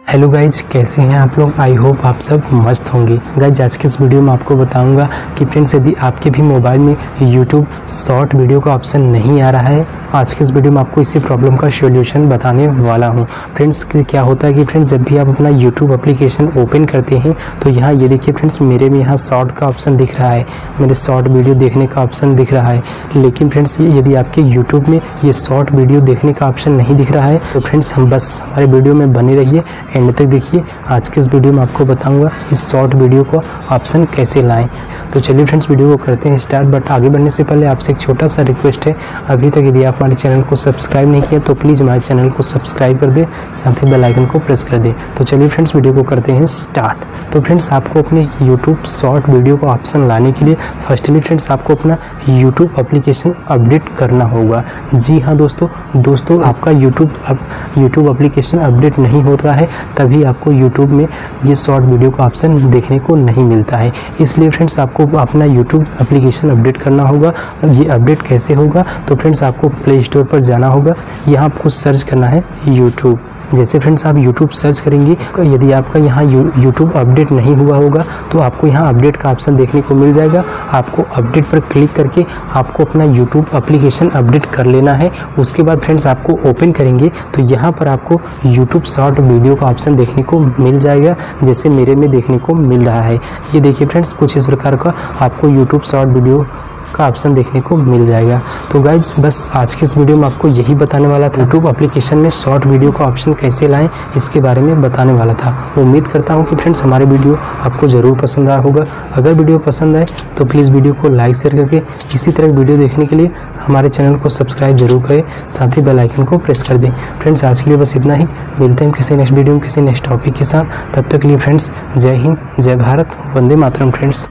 Hello guys, कैसे हैं आप लोग। आई होप आप सब मस्त होंगे। गाइज आज के इस वीडियो में आपको बताऊंगा कि फ्रेंड्स यदि आपके भी मोबाइल में यूट्यूब शॉर्ट वीडियो का ऑप्शन नहीं आ रहा है, आज के इस वीडियो में आपको इसी प्रॉब्लम का सॉल्यूशन बताने वाला हूं। फ्रेंड्स क्या होता है कि फ्रेंड्स जब भी आप अपना यूट्यूब एप्लीकेशन ओपन करते हैं तो यहाँ ये देखिए फ्रेंड्स, मेरे में यहाँ शॉर्ट का ऑप्शन दिख रहा है, मेरे शॉर्ट वीडियो देखने का ऑप्शन दिख रहा है। लेकिन फ्रेंड्स यदि आपके यूट्यूब में ये शॉर्ट वीडियो देखने का ऑप्शन नहीं दिख रहा है तो फ्रेंड्स हम बस हमारे वीडियो में बने रहिए, एंड तक देखिए। आज के इस वीडियो में आपको बताऊंगा इस शॉर्ट वीडियो को ऑप्शन कैसे लाएं। तो चलिए फ्रेंड्स वीडियो को करते हैं स्टार्ट। बट आगे बढ़ने से पहले आपसे एक छोटा सा रिक्वेस्ट है, अभी तक यदि आप हमारे चैनल को सब्सक्राइब नहीं किया तो प्लीज़ हमारे चैनल को सब्सक्राइब कर दें, साथ ही बेल आइकन को प्रेस कर दें। तो चलिए फ्रेंड्स वीडियो को करते हैं स्टार्ट। तो फ्रेंड्स आपको अपने यूट्यूब शॉर्ट वीडियो को ऑप्शन लाने के लिए फर्स्टली फ्रेंड्स आपको अपना यूट्यूब एप्लीकेशन अपडेट करना होगा। जी हाँ दोस्तों आपका यूट्यूब एप्लीकेशन अपडेट नहीं होता है तभी आपको यूट्यूब में ये शॉर्ट वीडियो का ऑप्शन देखने को नहीं मिलता है। इसलिए फ्रेंड्स आपको अपना यूट्यूब एप्लीकेशन अपडेट करना होगा। ये अपडेट कैसे होगा, तो फ्रेंड्स आपको प्ले स्टोर पर जाना होगा, यहाँ आपको सर्च करना है यूट्यूब। जैसे फ्रेंड्स आप YouTube सर्च करेंगे, यदि आपका यहाँ YouTube अपडेट नहीं हुआ होगा तो आपको यहाँ अपडेट का ऑप्शन देखने को मिल जाएगा। आपको अपडेट पर क्लिक करके आपको अपना YouTube एप्लीकेशन अपडेट कर लेना है। उसके बाद फ्रेंड्स आपको ओपन करेंगे तो यहाँ पर आपको YouTube शॉर्ट वीडियो का ऑप्शन देखने को मिल जाएगा, जैसे मेरे में देखने को मिल रहा है। ये देखिए फ्रेंड्स, कुछ इस प्रकार का आपको YouTube शॉर्ट वीडियो का ऑप्शन देखने को मिल जाएगा। तो गाइज बस आज के इस वीडियो में आपको यही बताने वाला था, यूट्यूब एप्लीकेशन में शॉर्ट वीडियो का ऑप्शन कैसे लाएं इसके बारे में बताने वाला था। उम्मीद करता हूं कि फ्रेंड्स हमारे वीडियो आपको ज़रूर पसंद आया होगा। अगर वीडियो पसंद आए तो प्लीज़ वीडियो को लाइक शेयर करके इसी तरह वीडियो देखने के लिए हमारे चैनल को सब्सक्राइब जरूर करें, साथ ही बेल आइकन को प्रेस कर दें। फ्रेंड्स आज के लिए बस इतना ही, मिलते हैं किसी नेक्स्ट वीडियो में किसी नेक्स्ट टॉपिक के साथ। तब तक के लिए फ्रेंड्स जय हिंद, जय भारत, वंदे मातरम फ्रेंड्स।